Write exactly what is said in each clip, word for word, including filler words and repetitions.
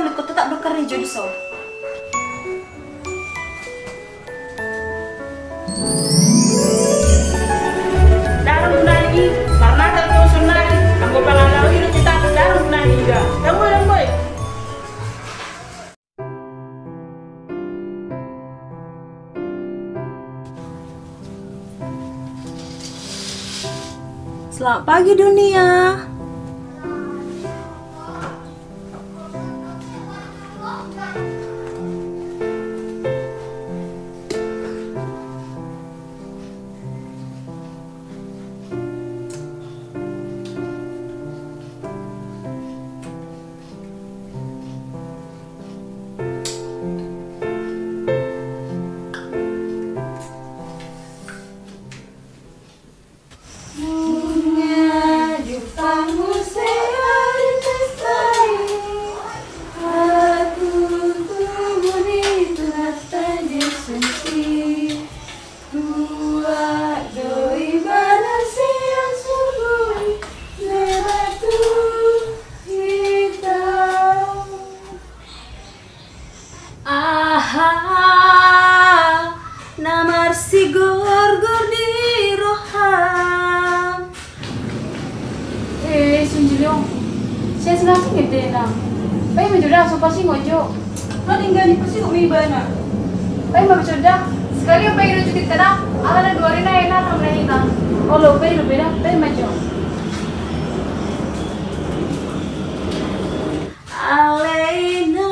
natolog ko tetap bekerja di so. Darum nani, karena terus sunari, aku palalau itu kita darum nani juga. Kamu yang boy. Selamat pagi dunia. Namar si gor-gor di roham. Eh, Sunjilong, saya senang sih gede nang. Pai menjodoh so pasti ngojo. Kan tinggal di pasti kok mibana. Pai mau menjodoh. Sekali yang pai rujukin tanah, ala dua hari na enak tam nahi nang. Oh lo pai lo beda, pai majo. Alena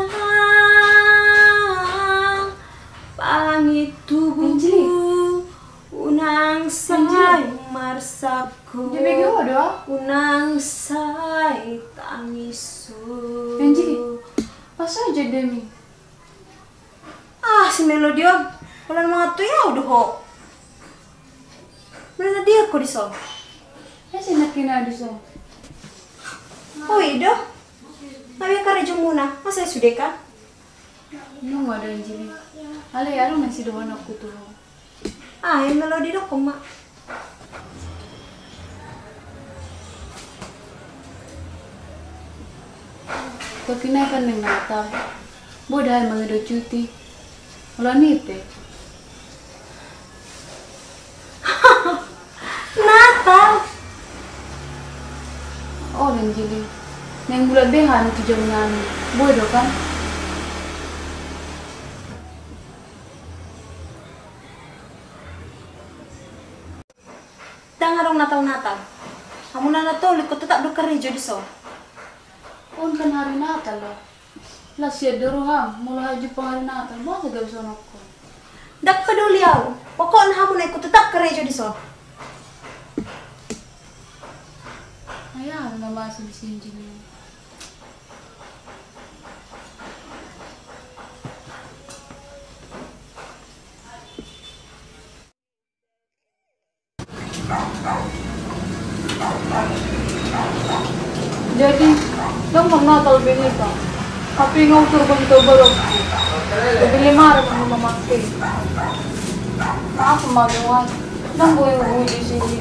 pangit tubuhku unang say marsapku Jadi bego doh. unang say tangisu. Anjir, pas aja demi. Ah si Melodio wala mga tuyaw doho. Mana dia ko diso. Eh sinak kina diso. Hoy do. Nabi ka rejo muna. Masa sudah ka? No ada anjir. Ale yaro masih doon aku tuh. Ah, yung Melody do ko ma. Pagkinaikan ng Natal, bodahal mga do cuti. Wala nite. Natal. Oh, anjir. Neng bulan behan itu jam nani. Bodo kan? Dangarong Natal-Natal. Kamu na natulog ko tetap bekerja di so. On kan hari Natal lah. Lah siya doruham, mula haji pang hari Natal. Masa gak bisa noko? Dak peduli aku. Pokoknya kamu na ko tetap kerja di so. Ayah, nggak masuk di sini. Jadi, dong pang Natal binita. Tapi ngautur ko dito barok. Bibili mara mo mamamakil. Ako magawan. Nang buhay mo di sini.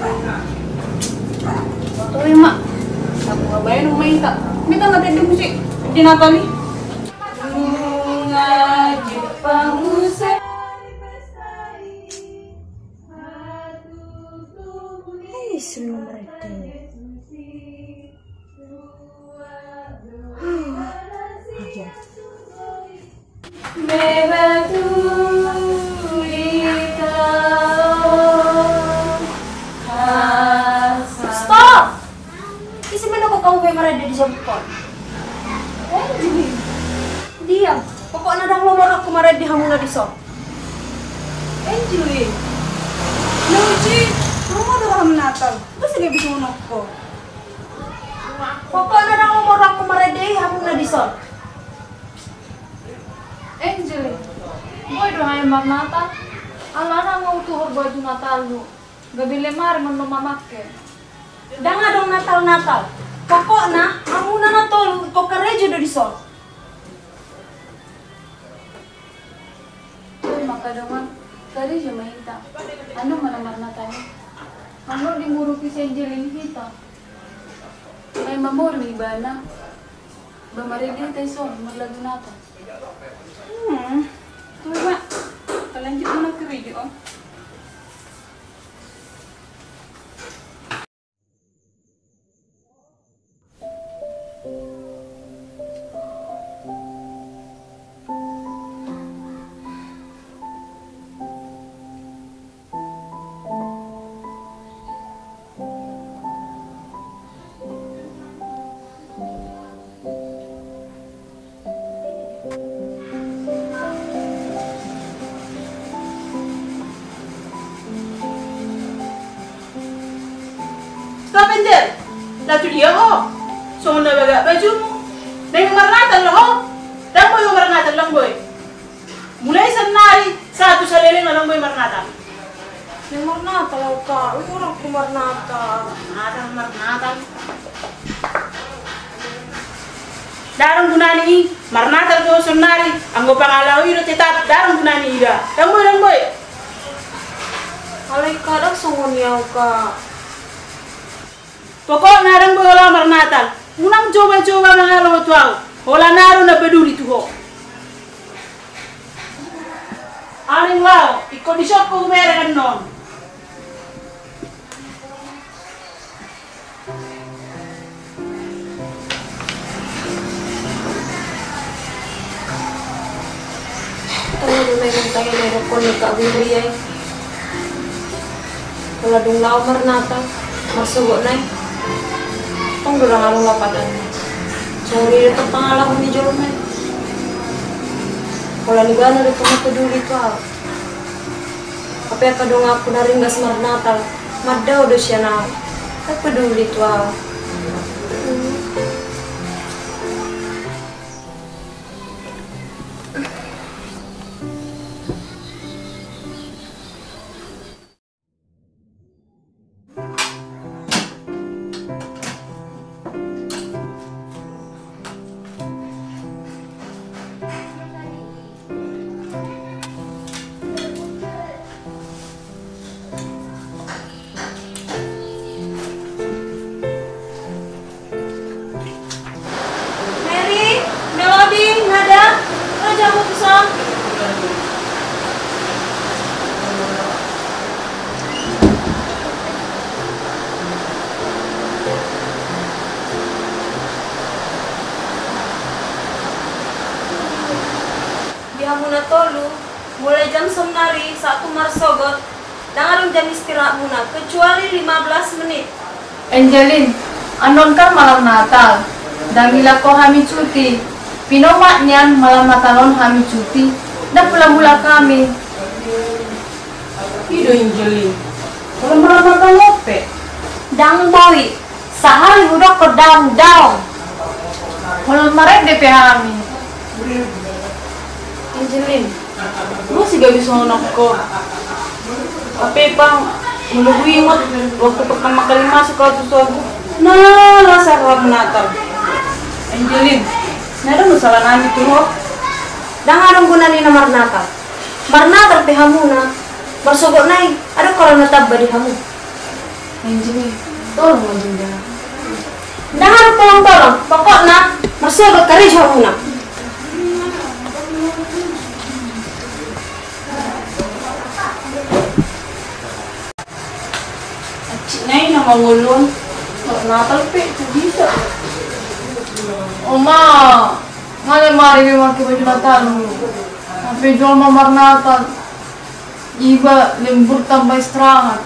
Tuloy ma. Ako nga ba yun umayita? Mita nga tayo mo si di Natal ni. Bunga Jepang usai. Ay, senang mereka. Aja. Bebatu Stop! Isi mana kok kamu memang ada di jempol? Eh, jadi diam. Pokoknya ada nomor aku marah di hamuna di so. Enjoy. Nuji, kamu ada orang Natal. Terus nggak bisa nongko. Pokoknya ada nomor aku marah di hamuna di so. Angel, boy doon ay Natal. Alana nga utuhor baju Natal mo. Gabili mari man mamamakke. Danga dong Natal-Natal. Pokoknya hamuna na tol ko karejo do di so. Uy, makadungan. Kari siya mahita. Ano manamar na tayo? Ano di muro ki si Angelin kita? May mamor, may iba na. Bamarin tayo son, maglago natin. Hmm. Coba. Lanjut mana ke video om. Stop Angel. Lah tu dia ho. So na baga baju mo. Nang marnatan lo ho. Dan boy marnatan lang boy. Mulai sa nari sa tu sa lele na lang boy marnatan. Yang marnata lang ka. Uy, orang ko marnata. Marnatan marnatan. Darang gunani marnatan ko sa nari. Ang go pangalaw iro tetap darang gunani ida. Dan boy lang boy. Alay kadang songon yaw ka. Pokok narang boy wala marnatan. Unang coba-coba mangalo tuaw. Wala naro na peduli tuho. Aling lao, iko di shop ko kumera kan non. Tayo na may tayo na ko ni kabili ay. Wala dong lao marnata. Masugo na eh. Tong durang along lapadan. Sorry ito pangalan ko ni Jorman. Wala ni gana rin peduli to ah. Tapi kadang aku na rin gas marnatal. Madaw do siya na. Peduli to ah. Muna tolu, mulai jam semnari satu marsogot, dan jam istirahat muna kecuali lima belas menit. Angeline, anon kan malam Natal, dan gila ko kami cuti. Pinomak niyan malam Natalon kami cuti, dan pulang mula kami. Ido Angeline, kalau malam Natal ngope? Dang boy, sahari udah ke dang dang. Malam marek D P kami. Angeline, lu sih gak bisa ngonok ko. Tapi bang, menunggu ingat waktu pertama kali masuk ke sesuatu. Nah, rasa kalau menatal. Angeline, nada masalah nani tuh. Dang adong gunani na marnatal. Marnatal pe hamuna. Marsogok nai, ada kalau natab di hamu. Angeline, tolong aja. Dang adong tolong-tolong, pokoknya marsogok kari hamuna. Nay na mangulon. Natal pe, itu bisa. Oma, mana mari memakai baju Natal dulu. Tapi jual mamar Natal. Iba lembur tambah istirahat.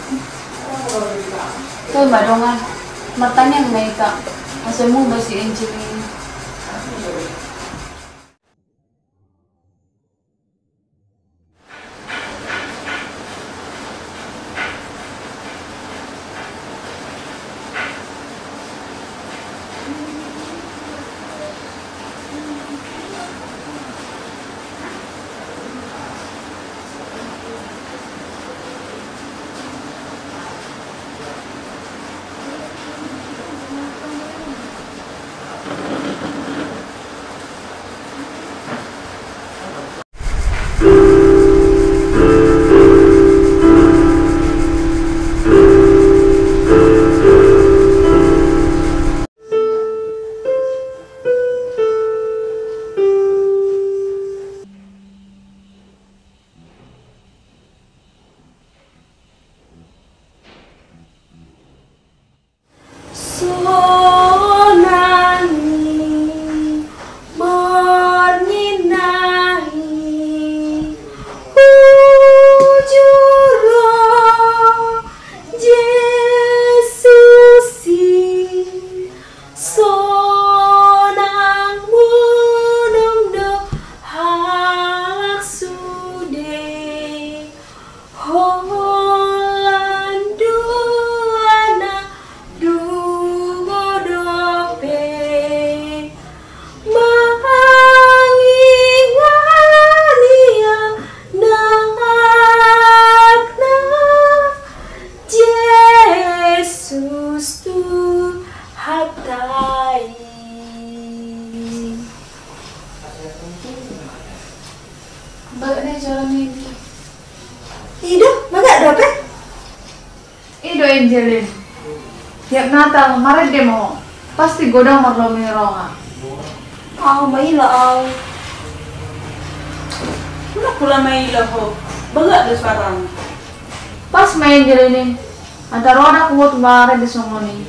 Tuh badongan. Matanya mereka. Asalmu basi Angeline. Balik na jalan ini. Ido, baga ada apa? Ido Angelin. Tiap Natal kemarin dia mau pasti godang marlo mironga. Ah, maila aw. Mana pula may ilaho? Baga ada suara. Pas main jalan ini, antara roda kuat kemarin di songoni.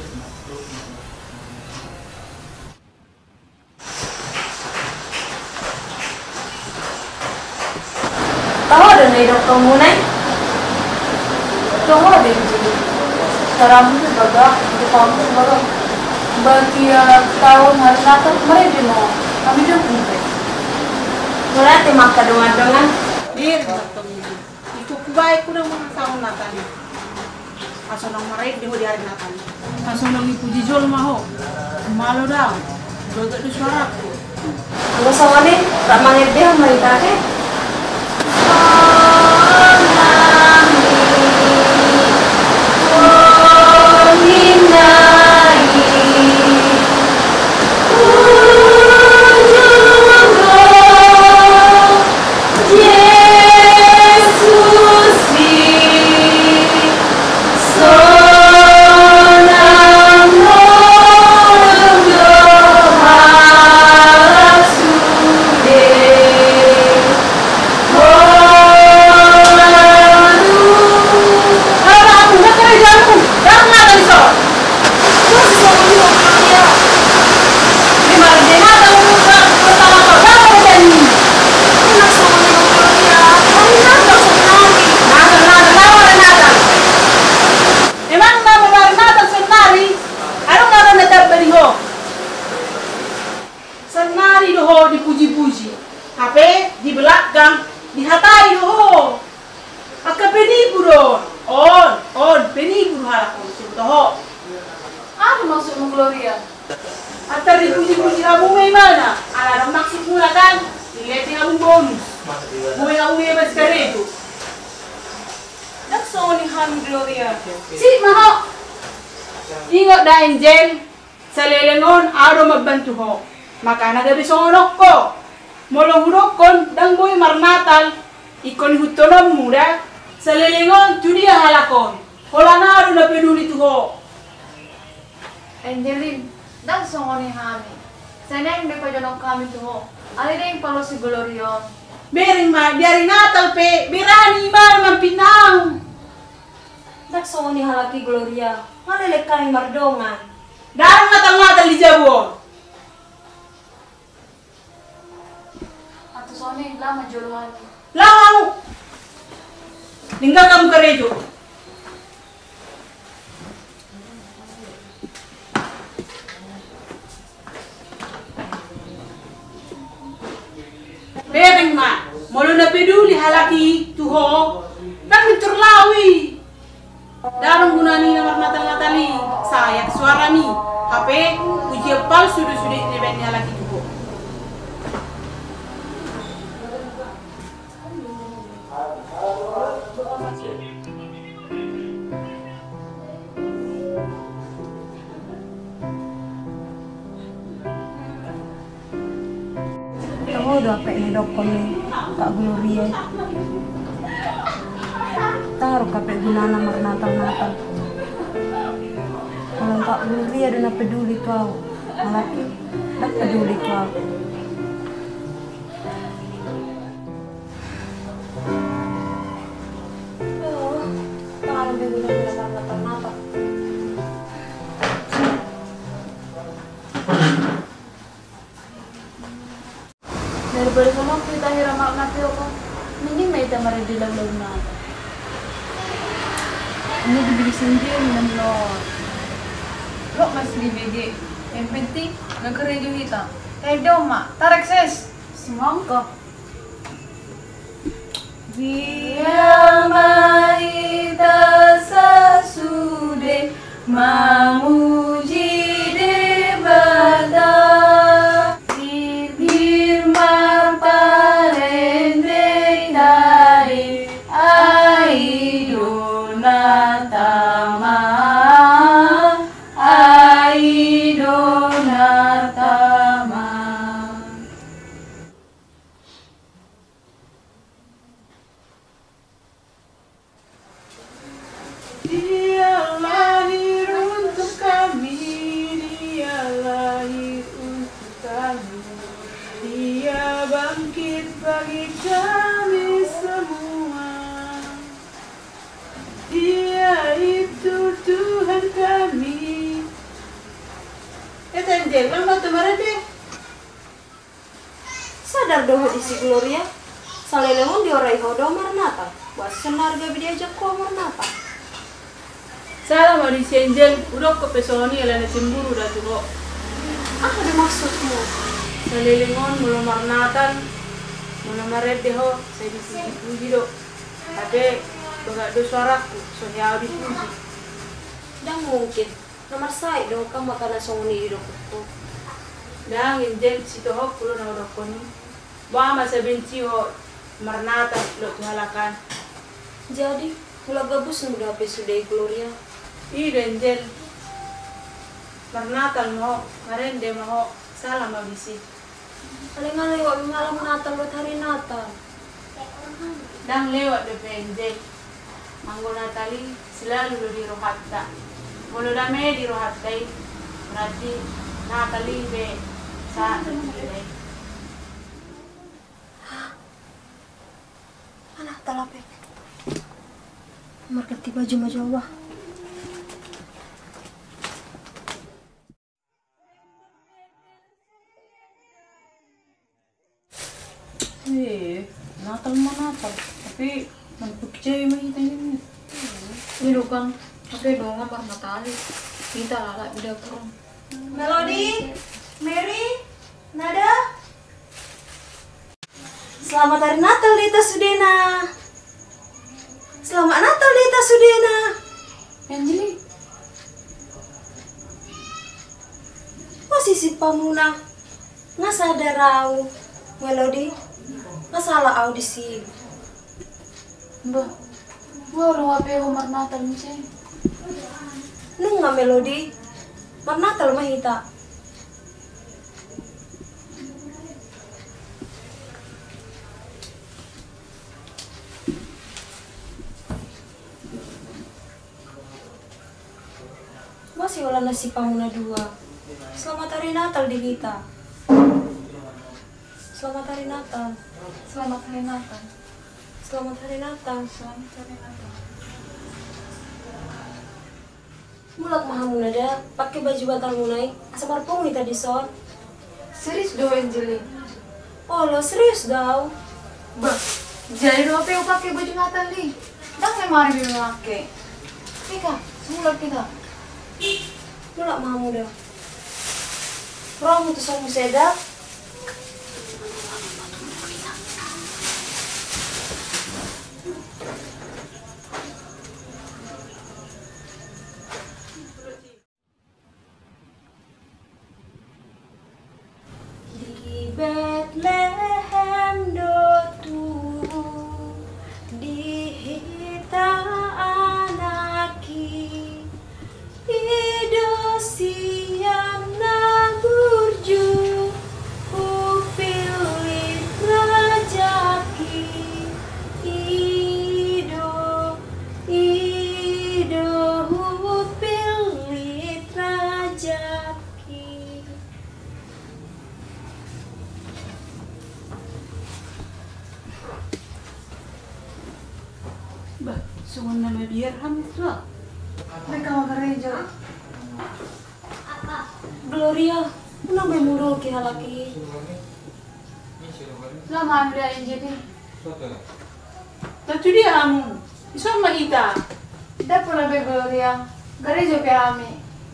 Tahu ada nih dokter Munai? Tunggu ada jadi. Sekarang itu baga, itu kamu baga. Bagi tahun hari Natal kemarin dia mau kami dia kumpul. Berarti maka dengan Dir, dokter itu kubai ku nang mga taon Natal. Aso nang maray di ho di hari Natal. Aso nang ipuji jol maho. Malo daw. Baga di suara ko. Ang sama nih, tak mangit dia mereka ke? Dipuji-puji, tapi di belakang dihatai ho. Akka penipu don. On, on, penipu halako sebutaho. Apa maksudmu Gloria? Atar dipuji-puji kamu may mana? Ala nang maksud mula kan? Dilihat kamu bonus. Buhay kamu may mas karedo. Nakso ni Ham Gloria. Si maho. Ingat da Angel. Sa lelengon aro magbantu ho. Maka nagabisongonok ko. Molong hurokon, dang boy marnatal, ikon hutonom muda, sa lelengon, tudia halakon. Wala na aro na peduli tuho. Angelin, dang songoni hami. Sana hindi pa dyan kami tuho. Ali na yung palo si Gloria. Bering ma, biari natal pe, birani ma naman pinang. Nakso ni halaki Gloria, malilek kami mardongan. Darang natal-natal di Jabon. Sone lama juluhan. Lang! Tinggal kamu karejo. Bering ma, molo na peduli halaki tuho, dan terlawi. Darang gunani na natal-natali, sayak suara ni, hape uji palsu sudah dibeni halaki tuho. Tahu udah apa ini dokter nih, Kak Gloria. Taruh kape gunana marnatal-natal. Kalau Kak Gloria ada peduli kau, malaki, tak peduli kau. Taruh di gunana marnatal-natal. Daripada sama kita hira mak napi ako, mending may tamari dilaw-law na ako. Ano dibilisin din ng Lord? Lo mas bibigi. Yang penting, nagkaredo kita. Kaya daw ma, tarik sis! Sumang ka. Biar mahita sa sude, mamuji debada. Dia lahir untuk kami, dia lahir untuk kami, dia bangkit bagi kami semua. Dia itu Tuhan kami. Eh, Angel, mana tuh marah deh? Sadar dong isi Gloria. Salelemon diorai hodo marnata. Buat senar gabi diajak ko marnata. Salah mau di Angel, udah ke pesoni elana cemburu dah tuh. Ah, ada maksudmu? Salelemon mula marnatan, mula maret deh ho, saya dipuji do. Tapi bagak do suaraku, so ya dipuji. Dan mungkin nomor saya dong kamu makanan songoni di dokterku. Dan Angel situ ho pulo na dokoni. Ba masa benci ho marnata lo tuhalakan. Jadi, mula gabus muda apa sudah Gloria. Iya Angel. Marnata mo, karen deh mo salah mau bisi. Palingan lewat malam Natal buat hari Natal. Dan lewat de Angel. Manggo Natali selalu lo di rohatta. Mulu dame di rohattai. Berarti Natali be sa deh. Mana talape? Nomor ganti baju mah Jawa. Eh, Natal mah Natal, tapi nampak cewek mah kita ini. Ini kan, tapi dong apa matali. Kita lalak udah kurang. Melody, Mary, Nada. Selamat hari Natal Lita Sudena. Selamat Natal Lita Sudena. Angeli, Posisi pamuna. Nggak sadar au. Melody, nggak salah au di sini. mbak, gua udah ngapain Umar Natal nih? Nunggu Melody. Mar Natal mah hita. Masih olah nasi pamuna dua. Selamat hari Natal di kita. Selamat hari Natal. Selamat hari Natal. Selamat hari Natal. Selamat hari Natal. Mulak mahamuna ada pakai baju bantal munai. Asa marpung tadi son. Serius doh Angeli. Oh lo serius dau. Bah, jadi doh apa yang pakai baju Natal nih? Dah saya mari bilang pakai. Ika, semula kita. Mulak mahamuda. Roh mutu somu sedap. Di Bethlehem do turun, dihita anaki, ido siam na burju, upilit rajaki, ido, ido upilit rajaki. Bah, sungun nama biar ham itu. Mereka mau gereja. Gloria, kenapa murul ki halaki? Lama ambil Angeli. Tapi dia amu, iso mahita. Dah pula be Gloria. Gereja kami.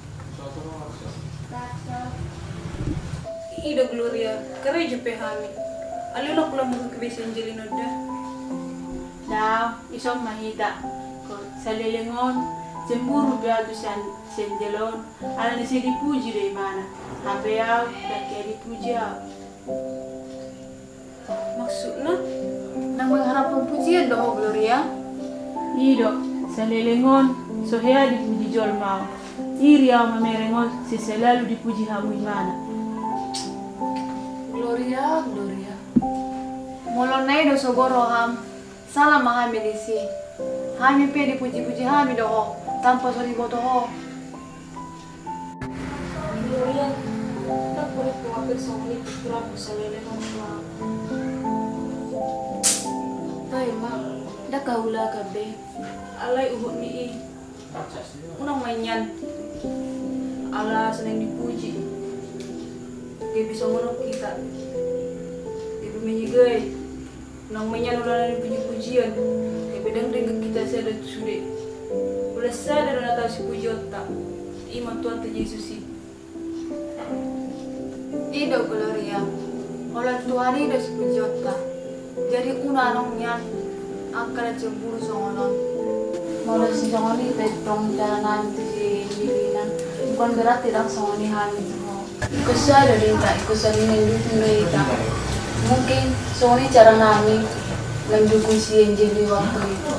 Ida Gloria, kereja pehami. Alino pula mau kebisa Angelina dah. Dah, iso mahita. Ko sa lelengon, cemburu biadu san senjelon. Ala ni sedi puji deh mana. Sampai ya, dan kayak dipuji ya. Maksudnya? Nang mengharapkan pujian doh Gloria. Ido, sa lelengon, so hea dipuji jol mau. Iri au mamerengon, si selalu dipuji hamu imana. Gloria, Gloria. Mulon nai do sogoro ham. Salah mahami disi. Hami pe dipuji-puji hami doh, tanpa sorry boto ho. Gloria, tak boleh kuapir sama ini berapa selele nama. Tay ma, dah kaula kabe. Alay uhut ni unang manyan. Ala senang dipuji. Dia bisa ngono kita. Dia menyegay. Unang manyan ulah dipuji-pujian. Dia bedang dengan kita sadar sudah. Ulah sadar na tahu si puji otak. Iman Tuhan tu Yesus sih. Ido Gloria, kalau Tuhan ido sepuji otak. Jadi una nong yan, angkala cemburu songonon. Mau si songoni petong jalan tu si Lilinan. Bukan berarti dah songoni hamil semua. Ikut saya dari tak, ikut saya dengan dukung dari tak. Mungkin songoni cara nami mendukung si Angel di waktu itu.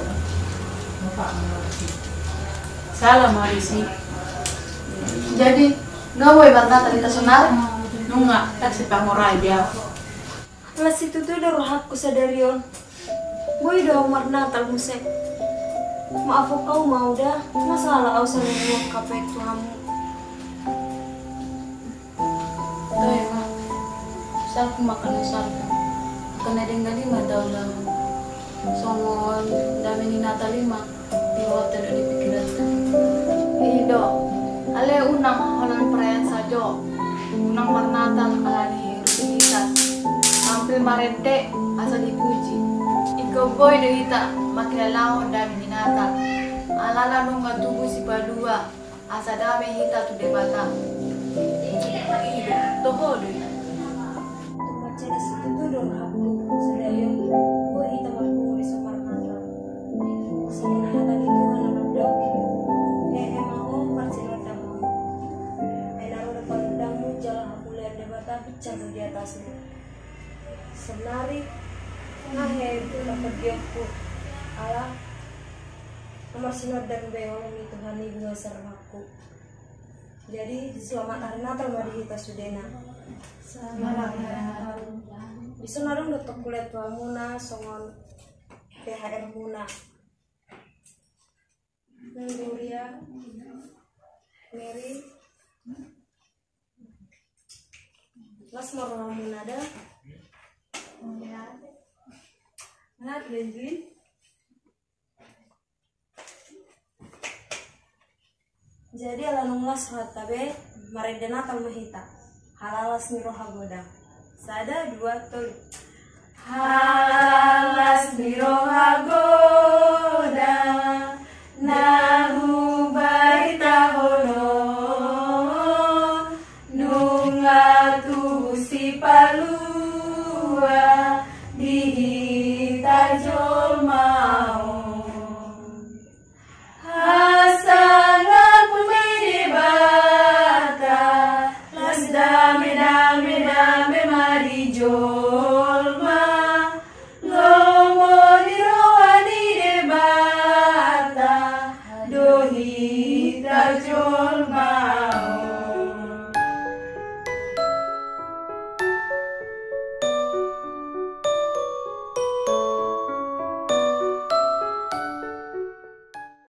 Salam Marisi. Jadi, nggak boleh berkata kita senar. Nunga tak sepangorai dia. Alas itu tuh udah roh aku sadarion. Boy udah umar Natal musek. Maaf kau mau dah, masalah kau sama buat kapek kamu. Tuh emang, saya aku makan sarko. Kena dengan lima tahun lalu. Songon dami ni Natal lima, di hotel di pikiran. Ido, ale unang holan perayaan sajo. Unang marnatal kalani rutinitas. Hampir marente asal dipuji. Ikaw boy de hita makilalaon dami ni Natal. Alala nung tubuh si padua asa dami hita tu debata. Ido, toho deh. Baca di situ tuh udah roh aku sadarion. Boy kita mau di sumar Natal. Sebenarnya tadi tuh anak dok. Eh emang om percaya kamu. Enak udah pandangmu jalan aku lihat debata bicara di atasnya. Senari ngahe itu dapat diaku ala nomor sinod dan beolong itu hani bunga sarmaku. Jadi selamat hari Natal mari kita sudena. Selamat hari Natal. Bisa narung dotok kulit tua muna songon P H R muna. Gloria, Mary, las morong muna dah. Nat lagi. Jadi ala nunglas hatabe marede Natal mahita. Halalas miroha godang. Sada dua tuh. Halalas